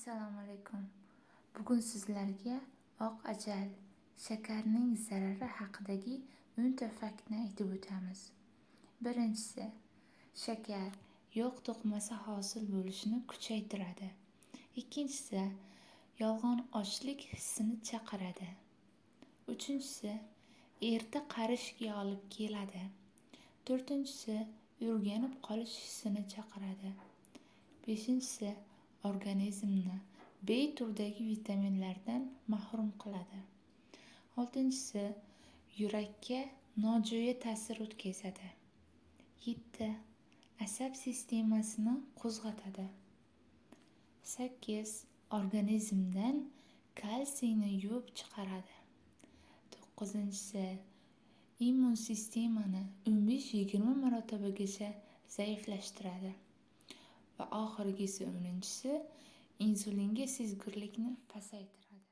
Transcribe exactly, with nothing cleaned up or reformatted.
Assalomu alaykum. Bugun sizlarga oq ajal, shakarning zarari haqidagi o'nta faktni aytib o'tamiz. Birinchisi, shakar yog' to'qmasi hosil bo'lishini kuchaytiradi. Ikkinchisi, yolg'on ochlik hissini chaqiradi. Uchinchisi, erta qarishga olib keladi. To'rtinchisi, o'rganib qolish hissini chaqiradi. Beshinchisi, organizmni B turdagi vitaminlardan mahrum qiladi. Oltinchisi, yurakka nojo'ya ta'sir o'tkazadi. Yetti, asab sistemasini qo'zg'atadi. Sakkiz, organizmdan kalsiyni yuvib chiqaradi. To'qqizinchisi, immun sistemani o'n besh yigirma marotabagacha zaiflashtiradi. Va oxirgisi o'ninchisi, insulinga sezgirlikni pasaytiradi.